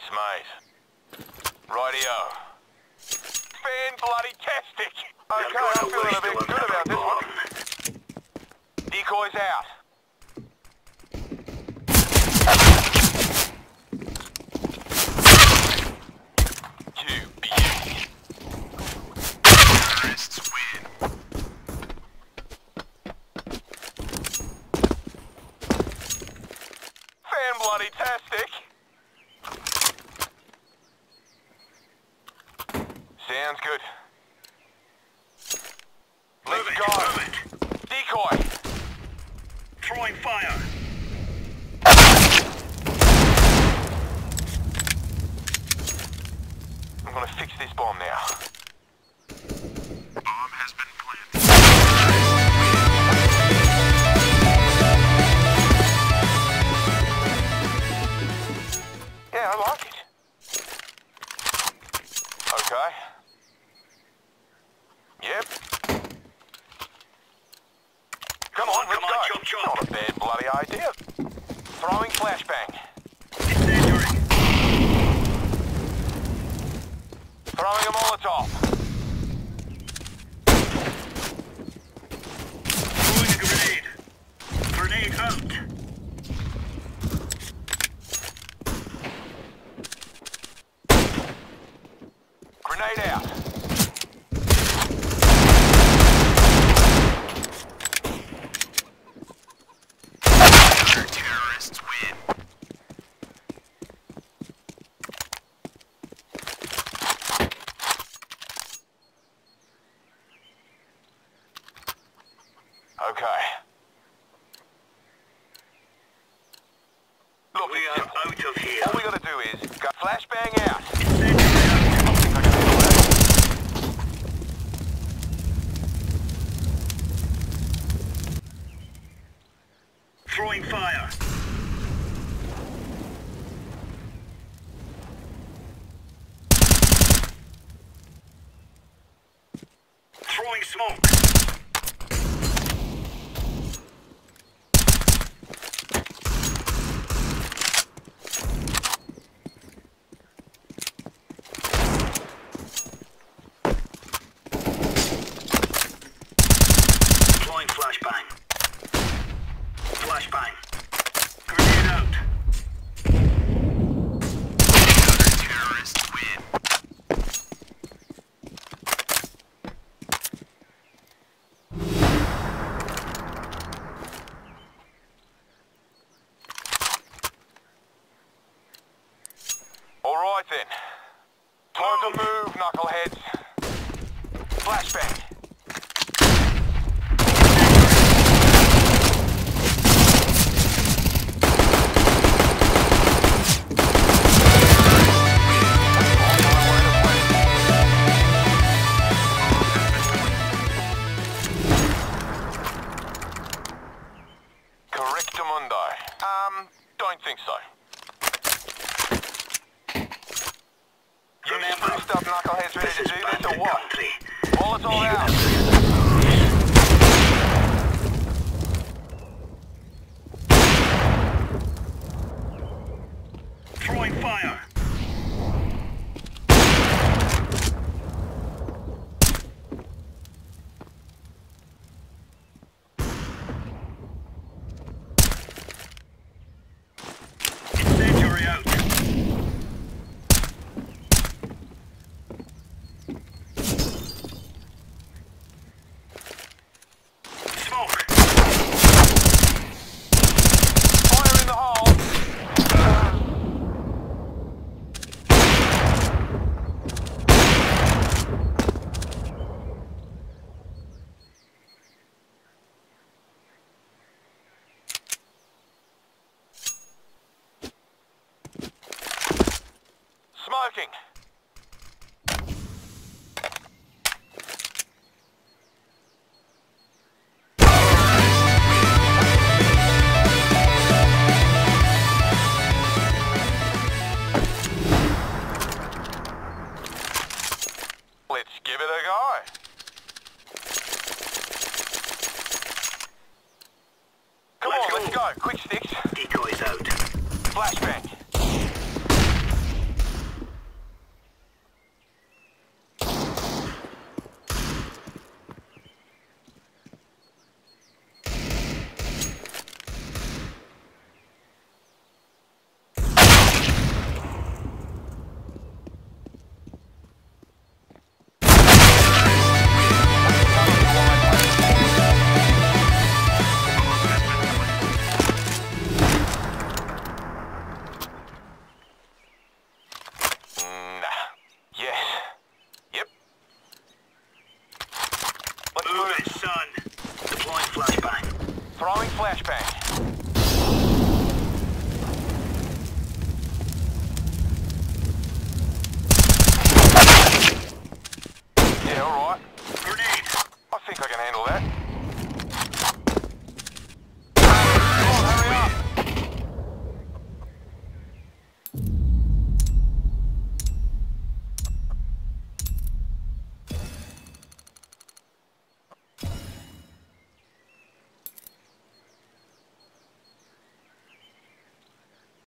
mate. Rightio. Fan-bloody-tastic! Okay, I'm feeling a bit good about this one. Decoys out. You beauty. Terrorists win. Fan-bloody-tastic! Sounds good. Let's go. Decoy. Throwing fire. I'm gonna fix this bomb now. Bomb has been planted. Yeah, I like it. Okay. Yep. Come on, let's go. Chop, chop. Not a bad bloody idea. Throwing flashbang. Incendiary. Throwing a Molotov. Throwing a grenade. Grenade out. Grenade out. Terrorists win. Okay. Look, We are out of here. all we gotta do is go flashbang out. Throwing fire. Throwing smoke. Deploying flashbang. Flashbang. Grenade out. Terrorists win. All right then. Time to move, knuckleheads. Flashbang. Correctamundo. Don't think so. You spruced up knuckleheads ready to do this or what? Well, it's all out. Throwing fire. Incendiary out. Smoke. Fire in the hole. Smoking. Let's give it a go. Come on, let's go. Quick sticks. Decoys out. Flashbang.